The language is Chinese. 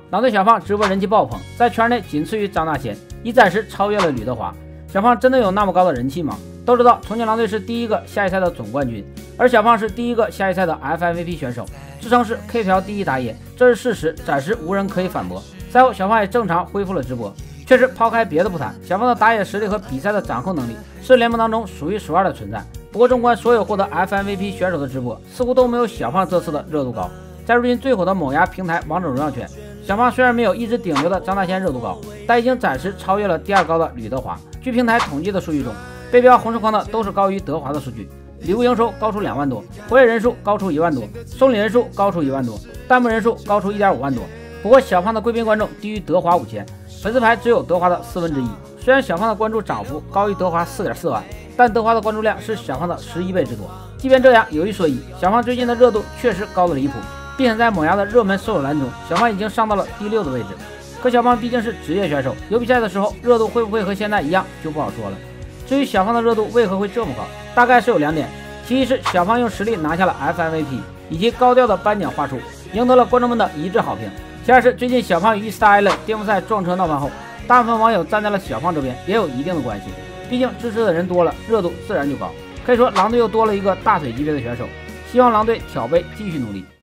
狼队小胖直播人气爆棚，在圈内仅次于张大仙，已暂时超越了吕德华。小胖真的有那么高的人气吗？都知道重庆狼队是第一个下一赛的总冠军，而小胖是第一个下一赛的 FMVP 选手，自称是 K 条第一打野，这是事实，暂时无人可以反驳。赛后小胖也正常恢复了直播。确实，抛开别的不谈，小胖的打野实力和比赛的掌控能力是联盟当中数一数二的存在。不过，纵观所有获得 FMVP 选手的直播，似乎都没有小胖这次的热度高。在如今最火的猛牙平台王者荣耀圈，小胖虽然没有一直顶流的张大仙热度高，但已经暂时超越了第二高的吕德华。据平台统计的数据中，被标红石框的都是高于德华的数据，礼物营收高出2万多，活跃人数高出1万多，送礼人数高出1万多，弹幕人数高出1.5万多。不过小胖的贵宾观众低于德华5000，粉丝牌只有德华的1/4。虽然小胖的关注涨幅高于德华4.4万，但德华的关注量是小胖的11倍之多。即便这样，有一说一，小胖最近的热度确实高得离谱，并且在猛牙的热门搜索栏中，小胖已经上到了第6的位置。可小胖毕竟是职业选手，有比赛的时候热度会不会和现在一样就不好说了。至于小胖的热度为何会这么高，大概是有2点：其一是小胖用实力拿下了 FMVP， 以及高调的颁奖话术赢得了观众们的一致好评；其二是最近小胖与 Star Island 巅峰赛撞车闹翻后，大部分网友站在了小胖这边，也有一定的关系。毕竟支持的人多了，热度自然就高。可以说狼队又多了一个大腿级别的选手，希望狼队挑杯继续努力。